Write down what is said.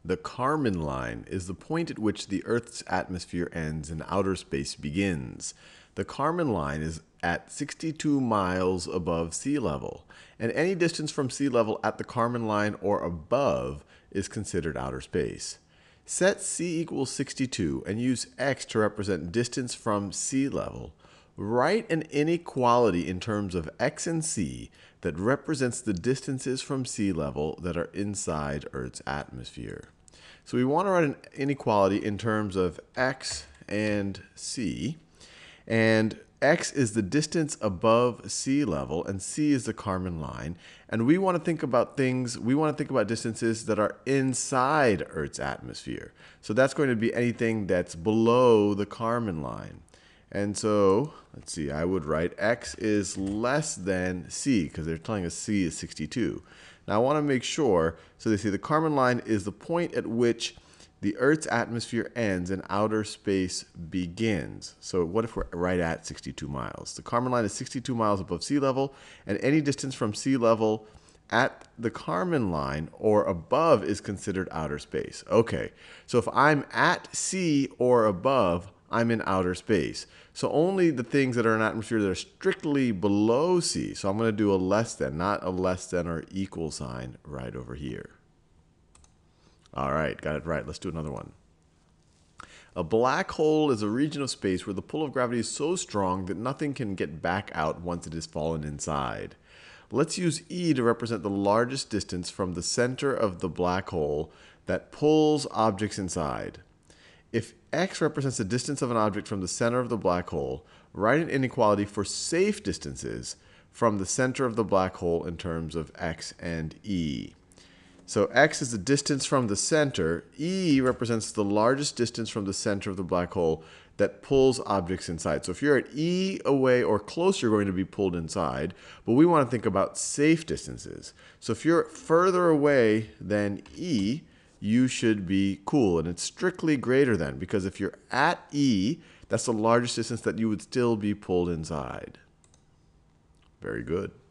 The Kármán line is the point at which the Earth's atmosphere ends and outer space begins. The Kármán line is at 62 miles above sea level, and any distance from sea level at the Kármán line or above is considered outer space. Set c equals 62 and use x to represent distance from sea level. Write an inequality in terms of x and c that represents the distances from sea level that are inside Earth's atmosphere. So we want to write an inequality in terms of x and c. And x is the distance above sea level, and c is the Kármán line. And we want to think about distances that are inside Earth's atmosphere. So that's going to be anything that's below the Kármán line. And so, let's see, I would write x is less than c, because they're telling us c is 62. Now I want to make sure, so they say the Kármán line is the point at which the Earth's atmosphere ends and outer space begins. So what if we're right at 62 miles? The Kármán line is 62 miles above sea level, and any distance from sea level at the Kármán line or above is considered outer space. Okay, so if I'm at sea or above, I'm in outer space. So only the things that are in atmosphere that are strictly below C. So I'm going to do a less than, not a less than or equal sign right over here. All right, got it right. Let's do another one. A black hole is a region of space where the pull of gravity is so strong that nothing can get back out once it has fallen inside. Let's use E to represent the largest distance from the center of the black hole that pulls objects inside. If x represents the distance of an object from the center of the black hole, write an inequality for safe distances from the center of the black hole in terms of x and E. So x is the distance from the center. E represents the largest distance from the center of the black hole that pulls objects inside. So if you're at E away or close, you're going to be pulled inside. But we want to think about safe distances. So if you're further away than E, you should be cool. And it's strictly greater than, because if you're at E, that's the largest distance that you would still be pulled inside. Very good.